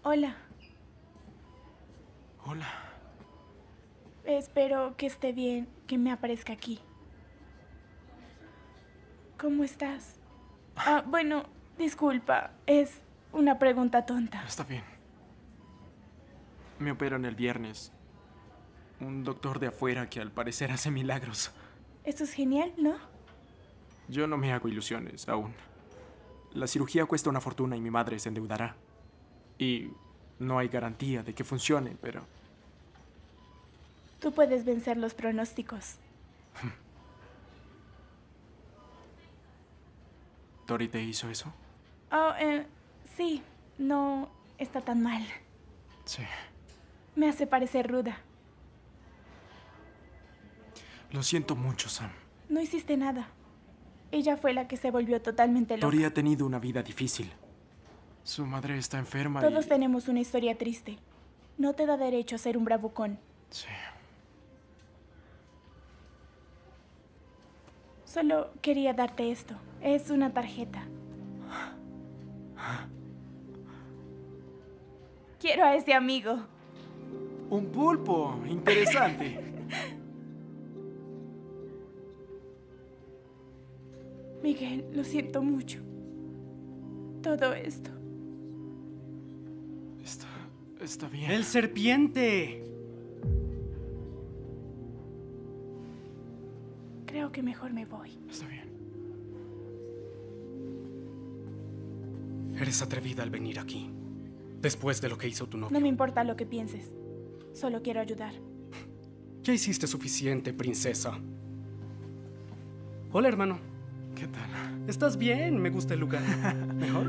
Hola. Hola. Espero que esté bien, que me aparezca aquí. ¿Cómo estás? Bueno, disculpa, es una pregunta tonta. Está bien. Me operan el viernes. Un doctor de afuera que al parecer hace milagros. Esto es genial, ¿no? Yo no me hago ilusiones aún. La cirugía cuesta una fortuna y mi madre se endeudará. Y no hay garantía de que funcione, pero... Tú puedes vencer los pronósticos. ¿Tori te hizo eso? Oh, sí, no está tan mal. Sí. Me hace parecer ruda. Lo siento mucho, Sam. No hiciste nada. Ella fue la que se volvió totalmente loca. Tori ha tenido una vida difícil. Su madre está enferma Todos y... tenemos una historia triste. No te da derecho a ser un bravucón. Sí. Solo quería darte esto. Es una tarjeta. Quiero a ese amigo. ¡Un pulpo! Interesante. Miguel, lo siento mucho. Todo esto. Está bien. ¡El serpiente! Creo que mejor me voy. Está bien. Eres atrevida al venir aquí. Después de lo que hizo tu novio. No me importa lo que pienses. Solo quiero ayudar. Ya hiciste suficiente, princesa. Hola, hermano. ¿Qué tal? ¿Estás bien? Me gusta el lugar. ¿Mejor?